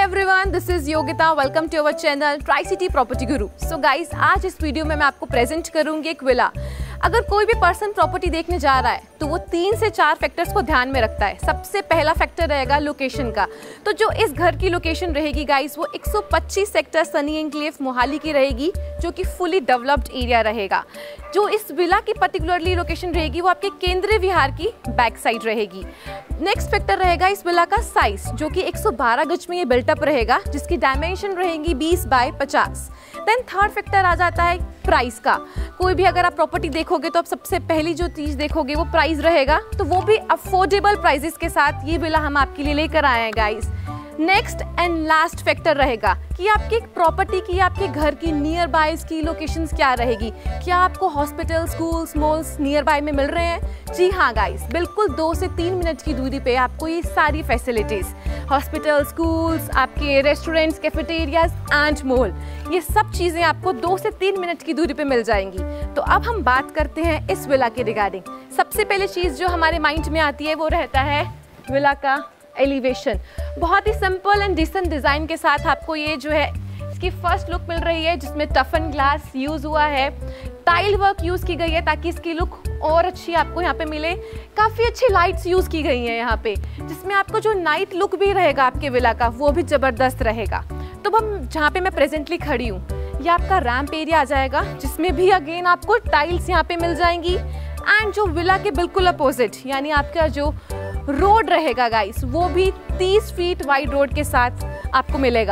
Everyone, this is Yogita. Welcome to our channel Tri City Property Guru. So guys, आज इस video में मैं आपको प्रेजेंट करूंगी एक विला। अगर कोई भी पर्सन प्रॉपर्टी देखने जा रहा है तो वो 3 से 4 फैक्टर्स को ध्यान में रखता है। सबसे पहला फैक्टर रहेगा लोकेशन का। तो जो इस घर की लोकेशन रहेगी गाइस, वो 125 सेक्टर सनी एनक्लेव मोहाली की रहेगी, जो कि फुली डेवलप्ड एरिया रहेगा। जो इस विला की पर्टिकुलरली लोकेशन रहेगी वो आपके केंद्रीय विहार की बैक साइड रहेगी। नेक्स्ट फैक्टर रहेगा इस विला का साइज, जो कि 112 गज में ये बिल्टअप रहेगा, जिसकी डायमेंशन रहेंगी 20 बाय 50। देन थर्ड फैक्टर आ जाता है प्राइस का। कोई भी अगर आप प्रॉपर्टी देखोगे तो आप सबसे पहली जो चीज़ देखोगे वो प्राइस रहेगा, तो वो भी अफोर्डेबल प्राइसेस के साथ ये विला हम आपके लिए लेकर आए हैं guys. Next and last factor रहेगा कि आपकी प्रॉपर्टी की, आपके घर की नियर बाय की लोकेशंस क्या रहेगी। क्या आपको hospital, schools, malls nearby में मिल रहे हैं? जी हाँ गाइस, बिल्कुल 2 से 3 मिनट की दूरी पे आपको ये सारी फैसिलिटीज़, हॉस्पिटल, स्कूल्स, आपके रेस्टोरेंट्स, कैफेटेरियाज एंड मॉल, ये सब चीज़ें आपको 2 से 3 मिनट की दूरी पे मिल जाएंगी। तो अब हम बात करते हैं इस विला के रिगार्डिंग। सबसे पहले चीज़ जो हमारे माइंड में आती है वो रहता है विला का एलिवेशन। बहुत ही सिंपल एंड डिसेंट डिज़ाइन के साथ आपको ये जो है इसकी फर्स्ट लुक मिल रही है, जिसमें टफन ग्लास यूज़ हुआ है, टाइल वर्क यूज़ की गई है ताकि इसकी लुक और अच्छी आपको यहाँ पे मिले। काफ़ी अच्छी लाइट्स यूज़ की गई हैं यहाँ पे, जिसमें आपको जो नाइट लुक भी रहेगा आपके विला का वो भी ज़बरदस्त रहेगा। तो हम जहाँ पे मैं प्रेजेंटली खड़ी हूँ, ये आपका रैम्प एरिया आ जाएगा, जिसमें भी अगेन आपको टाइल्स यहाँ पे मिल जाएंगी। एंड जो विला के बिल्कुल अपोजिट यानी आपका जो रोड रहेगा गाइस, वो भी 30 फीट वाइड रोड के साथ आपको मिलेगा।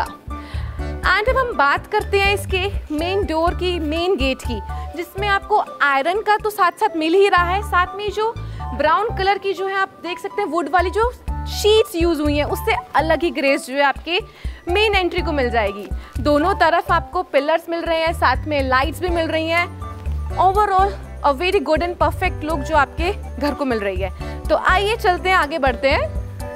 एंड अब हम बात करते हैं इसके मेन डोर की, मेन गेट की, जिसमें आपको आयरन का तो साथ साथ मिल ही रहा है, साथ में जो ब्राउन कलर की जो है आप देख सकते हैं वुड वाली जो शीट्स यूज हुई हैं, उससे अलग ही ग्रेस जो है आपके मेन एंट्री को मिल जाएगी। दोनों तरफ आपको पिलर्स मिल रहे हैं, साथ में लाइट्स भी मिल रही हैं। Overall a very good and perfect look जो आपके घर को मिल रही है। तो आइए चलते हैं, आगे बढ़ते हैं।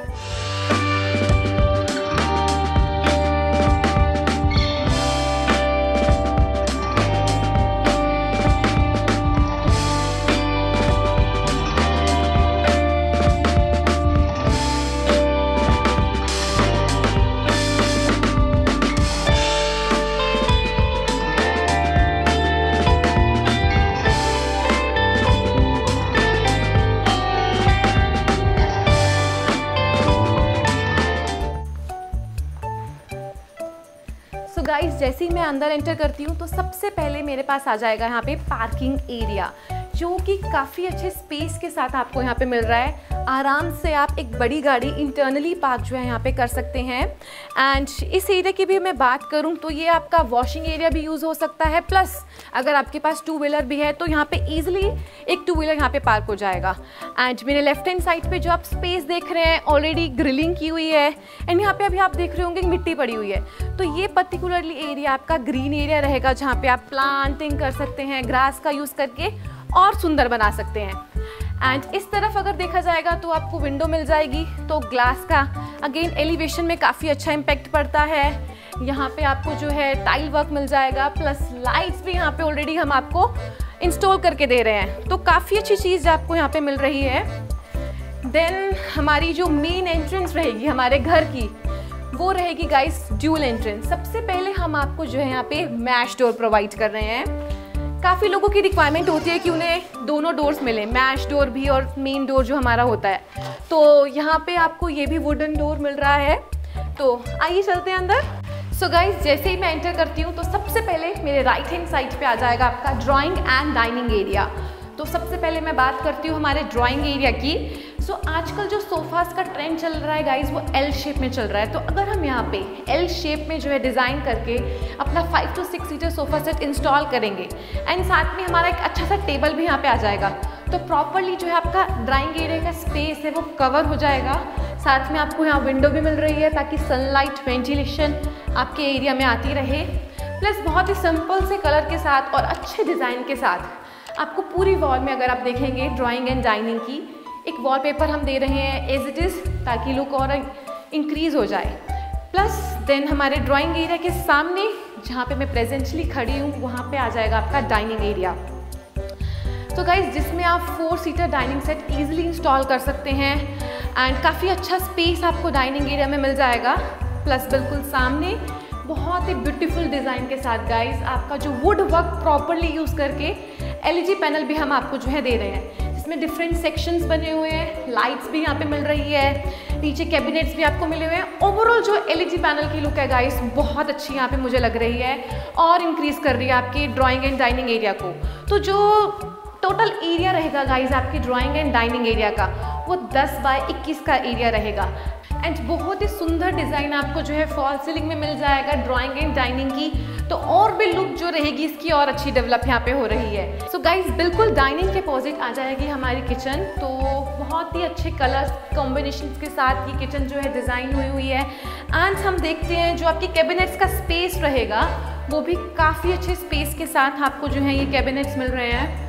तो गाइस, जैसे ही मैं अंदर एंटर करती हूँ तो सबसे पहले मेरे पास आ जाएगा यहाँ पे पार्किंग एरिया, जो कि काफ़ी अच्छे स्पेस के साथ आपको यहाँ पे मिल रहा है। आराम से आप एक बड़ी गाड़ी इंटरनली पार्क जो है यहाँ पे कर सकते हैं। एंड इस एरिया की भी मैं बात करूँ तो ये आपका वॉशिंग एरिया भी यूज़ हो सकता है, प्लस अगर आपके पास 2 व्हीलर भी है तो यहाँ पे ईजिली एक 2 व्हीलर यहाँ पे पार्क हो जाएगा। एंड मेरे लेफ्ट हैंड साइड पे जो आप स्पेस देख रहे हैं, ऑलरेडी ग्रिलिंग की हुई है। एंड यहाँ पे अभी आप देख रहे होंगे मिट्टी पड़ी हुई है, तो ये पर्टिकुलरली एरिया आपका ग्रीन एरिया रहेगा, जहाँ पे आप प्लांटिंग कर सकते हैं, ग्रास का यूज़ करके और सुंदर बना सकते हैं। एंड इस तरफ अगर देखा जाएगा तो आपको विंडो मिल जाएगी, तो ग्लास का अगेन एलिवेशन में काफ़ी अच्छा इम्पैक्ट पड़ता है। यहाँ पे आपको जो है टाइल वर्क मिल जाएगा, प्लस लाइट्स भी यहाँ पे ऑलरेडी हम आपको इंस्टॉल करके दे रहे हैं, तो काफ़ी अच्छी चीज़ आपको यहाँ पे मिल रही है। देन हमारी जो मेन एंट्रेंस रहेगी हमारे घर की, वो रहेगी गाइस ड्यूल एंट्रेंस। सबसे पहले हम आपको जो है यहाँ पे मैश डोर प्रोवाइड कर रहे हैं। काफ़ी लोगों की रिक्वायरमेंट होती है कि उन्हें दोनों डोर्स मिले, मैश डोर भी और मेन डोर जो हमारा होता है, तो यहाँ पे आपको ये भी वुडन डोर मिल रहा है। तो आइए चलते हैं अंदर। सो गाइस, जैसे ही मैं एंटर करती हूँ तो सबसे पहले मेरे राइट हैंड साइड पे आ जाएगा आपका ड्राइंग एंड डाइनिंग एरिया। तो सबसे पहले मैं बात करती हूँ हमारे ड्राइंग एरिया की। सो आजकल जो सोफास का ट्रेंड चल रहा है गाइस, वो एल शेप में चल रहा है। तो अगर हम यहाँ पे एल शेप में जो है डिज़ाइन करके अपना 5 to 6 seater sofa set install करेंगे, एंड साथ में हमारा एक अच्छा सा टेबल भी यहाँ पे आ जाएगा, तो प्रॉपरली जो है आपका ड्राइंग एरिया का स्पेस है वो कवर हो जाएगा। साथ में आपको यहाँ विंडो भी मिल रही है ताकि सनलाइट, वेंटिलेशन आपके एरिया में आती रहे। प्लस बहुत ही सिंपल से कलर के साथ और अच्छे डिज़ाइन के साथ आपको पूरी वॉल में अगर आप देखेंगे ड्राइंग एंड डाइनिंग की एक वॉलपेपर हम दे रहे हैं एज इट इज़, ताकि लुक और इंक्रीज़ हो जाए। प्लस देन हमारे ड्राइंग एरिया के सामने जहाँ पे मैं प्रेजेंटली खड़ी हूँ, वहाँ पे आ जाएगा आपका डाइनिंग एरिया। तो गाइज, जिसमें आप 4 seater dining set easily install कर सकते हैं। एंड काफ़ी अच्छा स्पेस आपको डाइनिंग एरिया में मिल जाएगा। प्लस बिल्कुल सामने बहुत ही ब्यूटीफुल डिज़ाइन के साथ गाइस आपका जो वुड वर्क प्रॉपरली यूज़ करके LED पैनल भी हम आपको जो है दे रहे हैं, जिसमें डिफरेंट सेक्शंस बने हुए हैं, लाइट्स भी यहाँ पे मिल रही है, नीचे कैबिनेट्स भी आपको मिले हुए हैं। ओवरऑल जो LED पैनल की लुक है गाइस बहुत अच्छी यहाँ पे मुझे लग रही है और इंक्रीज कर रही है आपकी ड्राइंग एंड डाइनिंग एरिया को। तो जो टोटल एरिया रहेगा गाइस आपकी ड्राइंग एंड डाइनिंग एरिया का, वो 10 बाय 21 का एरिया रहेगा। एंड बहुत ही सुंदर डिज़ाइन आपको जो है फॉल सीलिंग में मिल जाएगा ड्राइंग एंड डाइनिंग की, तो और भी लुक जो रहेगी इसकी और अच्छी डेवलप यहाँ पे हो रही है। सो गाइस बिल्कुल डाइनिंग के अपोजिट आ जाएगी हमारी किचन। तो बहुत ही अच्छे कलर्स कॉम्बिनेशन के साथ ये किचन जो है डिज़ाइन हुई है। एंड हम देखते हैं जो आपकी कैबिनेट्स का स्पेस रहेगा वो भी काफ़ी अच्छे स्पेस के साथ आपको जो है ये कैबिनेट्स मिल रहे हैं,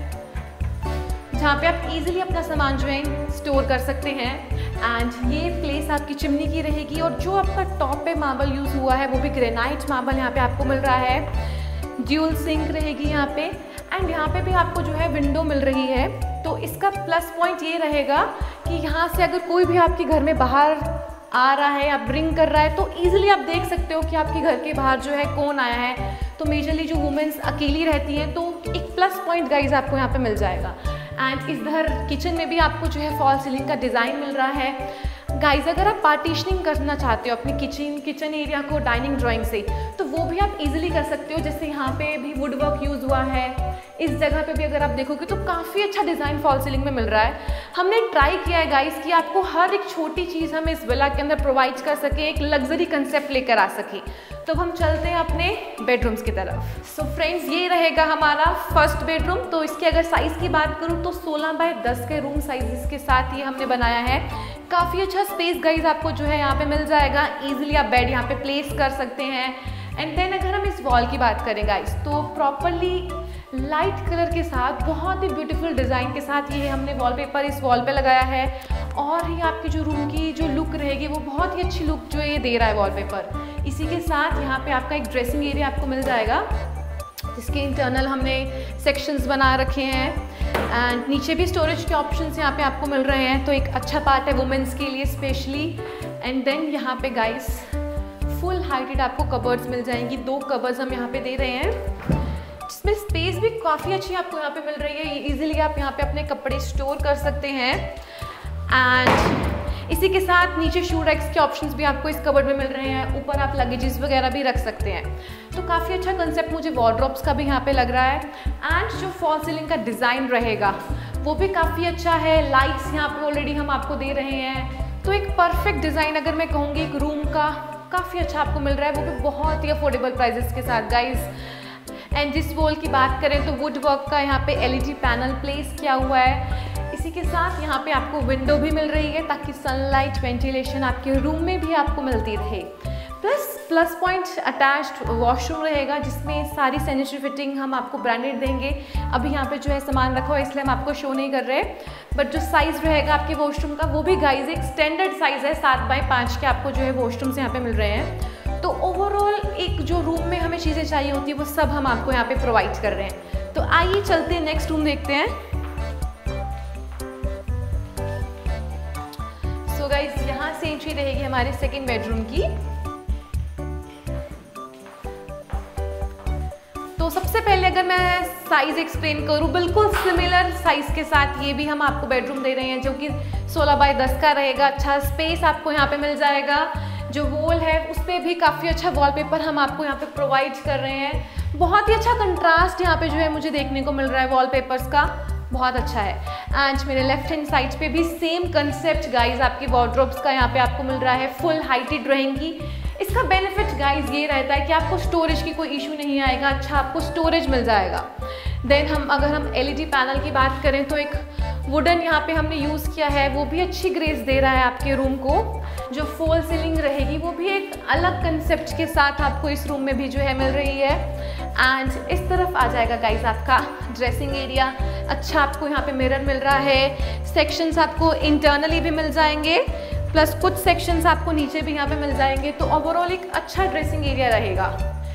जहाँ पे आप इजीली अपना सामान जो है स्टोर कर सकते हैं। एंड ये प्लेस आपकी चिमनी की रहेगी और जो आपका टॉप पे मार्बल यूज़ हुआ है वो भी ग्रेनाइट मार्बल यहाँ पे आपको मिल रहा है। ड्यूल सिंक रहेगी यहाँ पे एंड यहाँ पे भी आपको जो है विंडो मिल रही है। तो इसका प्लस पॉइंट ये रहेगा कि यहाँ से अगर कोई भी आपके घर में बाहर आ रहा है या रिंग कर रहा है तो ईजिली आप देख सकते हो कि आपके घर के बाहर जो है कौन आया है। तो मेजरली जो वुमेन्स अकेली रहती हैं तो एक प्लस पॉइंट गाइज आपको यहाँ पे मिल जाएगा। एंड इधर किचन में भी आपको जो है फॉल सीलिंग का डिज़ाइन मिल रहा है। गाइज अगर आप पार्टीशनिंग करना चाहते हो अपनी किचन एरिया को डाइनिंग ड्राइंग से, तो वो भी आप इजीली कर सकते हो। जैसे यहाँ पे भी वुड वर्क यूज़ हुआ है, इस जगह पे भी अगर आप देखोगे तो काफ़ी अच्छा डिज़ाइन फॉल सीलिंग में मिल रहा है। हमने ट्राई किया है गाइस कि आपको हर एक छोटी चीज़ हम इस विला के अंदर प्रोवाइड कर सके, एक लग्जरी कंसेप्ट लेकर आ सके। तो हम चलते हैं अपने बेडरूम्स की तरफ। सो फ्रेंड्स ये रहेगा हमारा फर्स्ट बेडरूम। तो इसके अगर साइज़ की बात करूँ तो 16 बाय 10 के रूम साइज़ के साथ ये हमने बनाया है। काफ़ी अच्छा स्पेस गाइज आपको जो है यहाँ पे मिल जाएगा, ईजिली आप बेड यहाँ पे प्लेस कर सकते हैं। एंड देन अगर हम इस वॉल की बात करें गाइज तो प्रॉपरली लाइट कलर के साथ बहुत ही ब्यूटीफुल डिज़ाइन के साथ ये हमने वॉलपेपर इस वॉल पे लगाया है। और ये आपकी जो रूम की जो लुक रहेगी वो बहुत ही अच्छी लुक जो ये दे रहा है वॉलपेपर। इसी के साथ यहाँ पे आपका एक ड्रेसिंग एरिया आपको मिल जाएगा, जिसके इंटरनल हमने सेक्शंस बना रखे हैं। एंड नीचे भी स्टोरेज के ऑप्शंस यहाँ पे आपको मिल रहे हैं, तो एक अच्छा पार्ट है वुमेन्स के लिए स्पेशली। एंड देन यहाँ पे गाइस फुल हाइटेड आपको कबर्ड्स मिल जाएंगी, 2 कबर्ड्स हम यहाँ पे दे रहे हैं, जिसमें स्पेस भी काफ़ी अच्छी आपको यहाँ पे मिल रही है। इजीली आप यहाँ पे अपने कपड़े स्टोर कर सकते हैं। एंड इसी के साथ नीचे शू रैक्स के ऑप्शंस भी आपको इस कबर्ड में मिल रहे हैं, ऊपर आप लगेजेस वगैरह भी रख सकते हैं। तो काफ़ी अच्छा कंसेप्ट मुझे वॉर्डरोब्स का भी यहाँ पे लग रहा है। एंड जो फॉल सीलिंग का डिज़ाइन रहेगा वो भी काफ़ी अच्छा है, लाइट्स यहाँ पे ऑलरेडी हम आपको दे रहे हैं। तो एक परफेक्ट डिज़ाइन अगर मैं कहूँगी एक रूम का काफ़ी अच्छा आपको मिल रहा है, वो भी बहुत ही अफोर्डेबल प्राइजेस के साथ गाइज। एंड जिस वॉल की बात करें तो वुड वर्क का यहाँ पे LED पैनल प्लेस किया हुआ है। इसी के साथ यहाँ पे आपको विंडो भी मिल रही है ताकि सनलाइट वेंटिलेशन आपके रूम में भी आपको मिलती रहे। प्लस पॉइंट अटैच्ड वॉशरूम रहेगा, जिसमें सारी सैनिटरी फिटिंग हम आपको ब्रांडेड देंगे। अभी यहाँ पे जो है सामान रखा हुआ है इसलिए हम आपको शो नहीं कर रहे, बट जो साइज़ रहेगा आपके वॉशरूम का वो भी गाइज एक स्टैंडर्ड साइज़ है, 7 बाय 5 के आपको जो है वॉशरूम्स यहाँ पे मिल रहे हैं। तो ओवरऑल एक जो रूम में हमें चीज़ें चाहिए होती है वो सब हम आपको यहाँ पे प्रोवाइड कर रहे हैं। तो आइए चलते हैं नेक्स्ट रूम देखते हैं। सो गाइज यहाँ से एंट्री रहेगी हमारे सेकेंड बेडरूम की। तो सबसे पहले अगर मैं साइज़ एक्सप्लेन करूँ, बिल्कुल सिमिलर साइज़ के साथ ये भी हम आपको बेडरूम दे रहे हैं, जो कि 16 बाय 10 का रहेगा। अच्छा स्पेस आपको यहाँ पे मिल जाएगा। जो वॉल है उस पर भी काफ़ी अच्छा वॉलपेपर हम आपको यहाँ पे प्रोवाइड कर रहे हैं। बहुत ही अच्छा कंट्रास्ट यहाँ पे जो है मुझे देखने को मिल रहा है वॉलपेपर्स का, बहुत अच्छा है। एंड मेरे लेफ्ट हैंड साइड पे भी सेम कंसेप्ट गाइज आपके वार्डरोब्स का यहाँ पे आपको मिल रहा है, फुल हाइटेड रहेंगी। इसका बेनिफिट गाइज ये रहता है कि आपको स्टोरेज की कोई इशू नहीं आएगा, अच्छा आपको स्टोरेज मिल जाएगा। देन अगर हम LED पैनल की बात करें तो एक वुडन यहाँ पे हमने यूज़ किया है, वो भी अच्छी ग्रेस दे रहा है आपके रूम को। जो फॉल सीलिंग रहेगी वो भी एक अलग कंसेप्ट के साथ आपको इस रूम में भी जो है मिल रही है। एंड इस तरफ आ जाएगा गाइज आपका ड्रेसिंग एरिया। अच्छा आपको यहाँ पे मिरर मिल रहा है, सेक्शंस आपको इंटरनली भी मिल जाएंगे, प्लस कुछ सेक्शंस आपको नीचे भी यहाँ पे मिल जाएंगे। तो ओवरऑल एक अच्छा ड्रेसिंग एरिया रहेगा।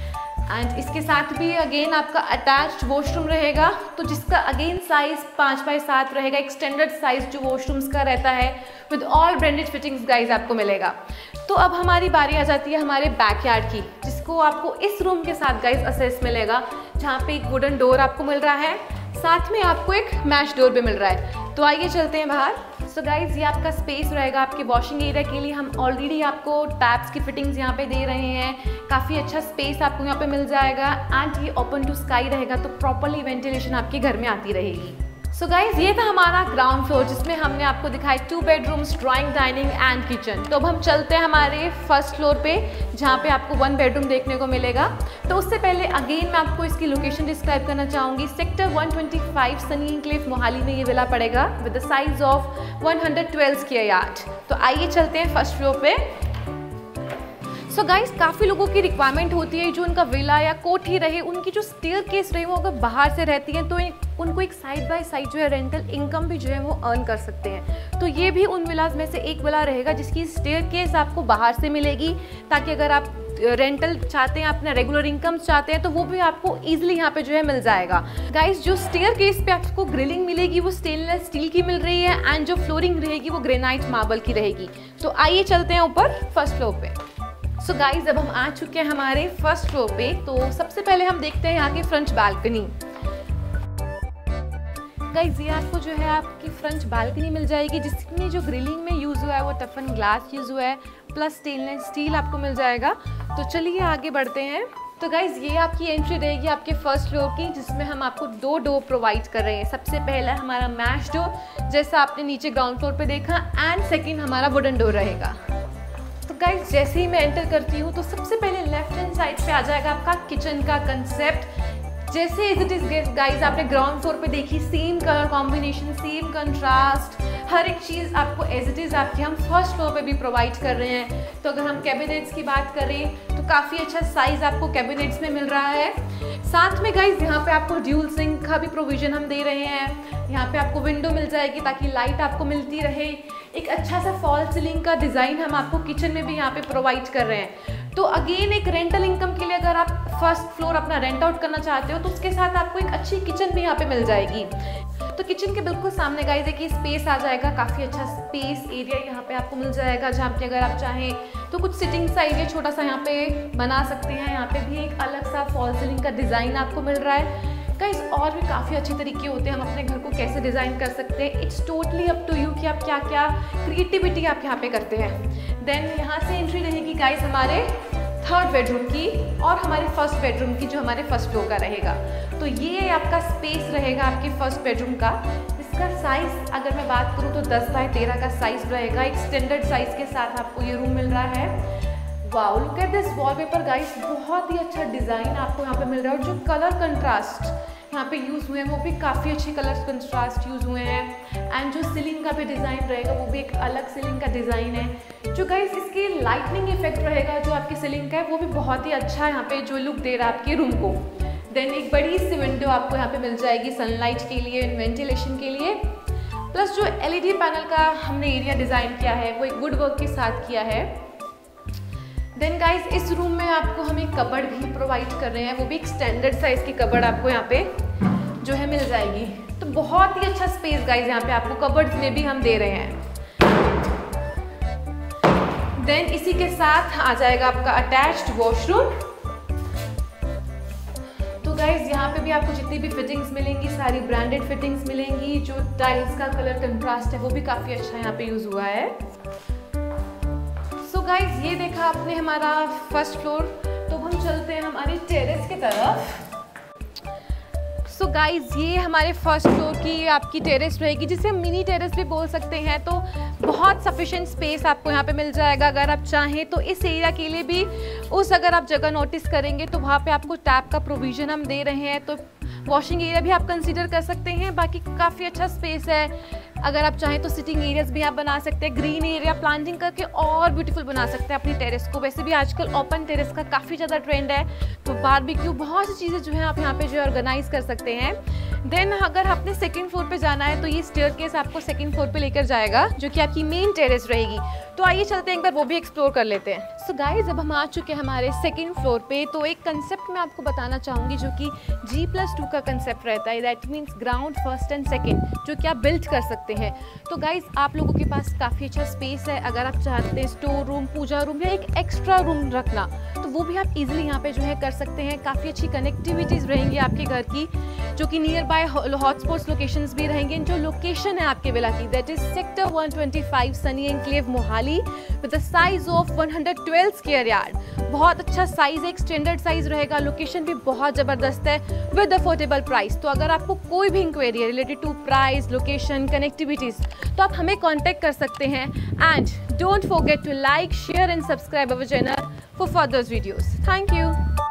एंड इसके साथ भी अगेन आपका अटैच्ड वॉशरूम रहेगा, तो जिसका अगेन साइज 5x7 रहेगा, एक्सटेंडेड साइज जो वॉशरूम्स का रहता है with all branded fittings guys आपको मिलेगा। तो अब हमारी बारी आ जाती है हमारे बैकयार्ड की, जिसको आपको इस रूम के साथ गाइज असेस मिलेगा, जहाँ पे एक वुडन डोर आपको मिल रहा है, साथ में आपको एक मैश डोर भी मिल रहा है। तो आइए चलते हैं बाहर। सो गाइज ये आपका स्पेस रहेगा आपके वॉशिंग एरिया के लिए। हम ऑलरेडी आपको टैप्स की फिटिंग्स यहाँ पे दे रहे हैं, काफ़ी अच्छा स्पेस आपको यहाँ पे मिल जाएगा एंड ये ओपन टू स्काई रहेगा, तो प्रॉपरली वेंटिलेशन आपके घर में आती रहेगी। सो गाइज ये था हमारा ग्राउंड फ्लोर, जिसमें हमने आपको दिखाए 2 bedrooms, drawing, dining and kitchen. तो अब हम चलते हैं हमारे फर्स्ट फ्लोर पे, जहाँ पे आपको 1 बेडरूम देखने को मिलेगा। तो उससे पहले अगेन मैं आपको इसकी लोकेशन डिस्क्राइब करना चाहूँगी। सेक्टर 125 सनी एन्क्लेव मोहाली में ये विला पड़ेगा with the size of 112 square yard. तो आइए चलते हैं फर्स्ट फ्लोर पे। सो गाइस काफ़ी लोगों की रिक्वायरमेंट होती है जो उनका विला या कोठी रहे, उनकी जो स्टेयरकेस रहे वो अगर बाहर से रहती है तो उनको एक साइड बाय साइड जो है रेंटल इनकम भी जो है वो अर्न कर सकते हैं। तो ये भी उन विलाज में से एक विला रहेगा जिसकी स्टेयरकेस आपको बाहर से मिलेगी, ताकि अगर आप रेंटल चाहते हैं, अपना रेगुलर इनकम चाहते हैं, तो वो भी आपको इजीली यहाँ पे जो है मिल जाएगा। गाइस जो स्टेयरकेस पे आपको ग्रिलिंग मिलेगी वो स्टेनलेस स्टील की मिल रही है एंड जो फ्लोरिंग रहेगी वो ग्रेनाइट मार्बल की रहेगी। तो आइए चलते हैं ऊपर फर्स्ट फ्लोर पे। सो गाइज अब हम आ चुके हैं हमारे फर्स्ट फ्लोर पे। तो सबसे पहले हम देखते हैं यहाँ की फ्रंट बालकनी। गाइज ये आपको जो है आपकी फ्रंट बालकनी मिल जाएगी, जिसमें जो ग्रिलिंग में यूज़ हुआ है वो टफन ग्लास यूज़ हुआ है, प्लस स्टेनलेस स्टील आपको मिल जाएगा। तो चलिए आगे बढ़ते हैं। तो गाइज ये आपकी एंट्री रहेगी आपके फर्स्ट फ्लोर की, जिसमें हम आपको 2 डोर प्रोवाइड कर रहे हैं। सबसे पहला हमारा मैश डोर, जैसा आपने नीचे ग्राउंड फ्लोर पे देखा, एंड सेकेंड हमारा वुडन डोर रहेगा। तो गाइज जैसे ही मैं एंटर करती हूँ तो सबसे पहले लेफ्ट हैंड साइड पे आ जाएगा आपका किचन का कंसेप्ट। जैसे एज इट इज गाइज आपने ग्राउंड फ्लोर पे देखी, same colour combination, same contrast, हर एक चीज़ आपको एज इट इज़ आपके हम फर्स्ट फ्लोर पे भी प्रोवाइड कर रहे हैं। तो अगर हम कैबिनेट्स की बात करें तो काफ़ी अच्छा साइज़ आपको कैबिनेट्स में मिल रहा है। साथ में गाइज यहाँ पे आपको ड्यूल सिंक का भी प्रोविज़न हम दे रहे हैं। यहाँ पे आपको विंडो मिल जाएगी ताकि लाइट आपको मिलती रहे। एक अच्छा सा फॉल सीलिंग का डिज़ाइन हम आपको किचन में भी यहाँ पे प्रोवाइड कर रहे हैं। तो अगेन एक रेंटल इनकम के लिए अगर आप फर्स्ट फ्लोर अपना रेंट आउट करना चाहते हो तो उसके साथ आपको एक अच्छी किचन भी यहाँ पे मिल जाएगी। तो किचन के बिल्कुल सामने गाइस एक स्पेस आ जाएगा, काफ़ी अच्छा स्पेस एरिया यहाँ पे आपको मिल जाएगा, जहाँ पे अगर आप चाहें तो कुछ सिटिंग सा एरिया छोटा सा यहाँ पे बना सकते हैं। यहाँ पे भी एक अलग सा फॉल सीलिंग का डिज़ाइन आपको मिल रहा है। गाइस और भी काफ़ी अच्छे तरीके होते हैं हम अपने घर को कैसे डिज़ाइन कर सकते हैं। It's totally up to you कि आप क्या क्या क्रिएटिविटी आप यहाँ पे करते हैं। देन यहाँ से एंट्री रहेगी गाइस हमारे थर्ड बेडरूम की और हमारे फर्स्ट बेडरूम की, जो हमारे फर्स्ट फ्लोर का रहेगा। तो ये आपका स्पेस रहेगा आपके फर्स्ट बेडरूम का। इसका साइज़ अगर मैं बात करूँ तो 10 बाय 13 का साइज़ रहेगा। एक स्टैंडर्ड साइज़ के साथ आपको ये रूम मिल रहा है। Wow, look at this wallpaper guys, बहुत ही अच्छा डिज़ाइन आपको यहाँ पे मिल रहा है। और जो कलर कंट्रास्ट यहाँ पे यूज़ हुए हैं वो भी काफ़ी अच्छे कलर कंट्रास्ट यूज़ हुए हैं। एंड जो सीलिंग का भी डिज़ाइन रहेगा वो भी एक अलग सीलिंग का डिज़ाइन है। जो गाइस इसकी लाइटनिंग इफेक्ट रहेगा जो आपकी सीलिंग का है वो भी बहुत ही अच्छा यहाँ पे जो लुक दे रहा है आपके रूम को। देन एक बड़ी सी विंडो आपको यहाँ पे मिल जाएगी सनलाइट के लिए, वेंटिलेशन के लिए। प्लस जो LED पैनल का हमने एरिया डिज़ाइन किया है वो एक वुड वर्क के साथ किया है। देन गाइज इस रूम में आपको हम एक कबर्ड भी प्रोवाइड कर रहे हैं, वो भी एक स्टैंडर्ड साइज़ की कबर्ड आपको यहाँ पे जो है मिल जाएगी। तो बहुत ही अच्छा स्पेस गाइज यहाँ पे आपको कबर्ड्स में भी हम दे रहे हैं। देन इसी के साथ आ जाएगा आपका अटैच्ड वॉशरूम। तो गाइज यहाँ पे भी आपको जितनी भी फिटिंग्स मिलेंगी सारी ब्रांडेड फिटिंग्स मिलेंगी। जो टाइल्स का कलर कंट्रास्ट है वो भी काफ़ी अच्छा यहाँ पे यूज़ हुआ है। सो गाइज ये देखा आपने हमारा फर्स्ट फ्लोर। तो हम चलते हैं हमारे टेरेस की तरफ। सो गाइज ये हमारे फर्स्ट फ्लोर की आपकी टेरेस रहेगी, जिसे हम मिनी टेरेस भी बोल सकते हैं। तो बहुत सफिशिएंट स्पेस आपको यहाँ पे मिल जाएगा। अगर आप चाहें तो इस एरिया के लिए भी अगर आप जगह नोटिस करेंगे तो वहाँ पे आपको टैप का प्रोविज़न हम दे रहे हैं। तो वॉशिंग एरिया भी आप कंसीडर कर सकते हैं। बाकी काफ़ी अच्छा स्पेस है। अगर आप चाहें तो सिटिंग एरियाज भी आप बना सकते हैं, ग्रीन एरिया प्लांटिंग करके और ब्यूटीफुल बना सकते हैं अपनी टेरेस को। वैसे भी आजकल ओपन टेरेस का काफ़ी ज़्यादा ट्रेंड है, तो बारबेक्यू बहुत सी चीज़ें जो है आप यहाँ पे जो ऑर्गेनाइज कर सकते हैं। देन अगर आपने सेकंड फ्लोर पे जाना है तो ये स्टेयरकेस आपको सेकंड फ्लोर पे लेकर जाएगा, जो कि आपकी मेन टेरेस रहेगी। तो आइए चलते हैं एक बार वो भी एक्सप्लोर कर लेते हैं। सो गाइज अब हम आ चुके हैं हमारे सेकंड फ्लोर पे। तो एक कंसेप्ट मैं आपको बताना चाहूँगी जो कि G+2 का कंसेप्ट रहता है, that means ground, first and second, जो कि आप बिल्ड कर सकते हैं। तो गाइज आप लोगों के पास काफ़ी अच्छा स्पेस है। अगर आप चाहते हैं स्टोर रूम, पूजा रूम या एक एक्स्ट्रा रूम रखना, तो वो भी आप इजीली यहाँ पे जो है कर सकते हैं। काफ़ी अच्छी कनेक्टिविटीज़ रहेंगी आपके घर की, जो कि नियर बाय हॉटस्पॉट्स लोकेशंस भी रहेंगे। जो लोकेशन है आपके विला की, that is sector 125 Sunny Enclave Mohali, with the size of 112 square yard. बहुत अच्छा साइज है, एक स्टैंडर्ड साइज रहेगा। लोकेशन भी बहुत ज़बरदस्त है विद अफोर्डेबल प्राइस। तो अगर आपको कोई भी इंक्वायरी है related to price, location, connectivities, तो आप हमें कॉन्टैक्ट कर सकते हैं। And don't forget to like, share and subscribe our channel for further videos. Thank you.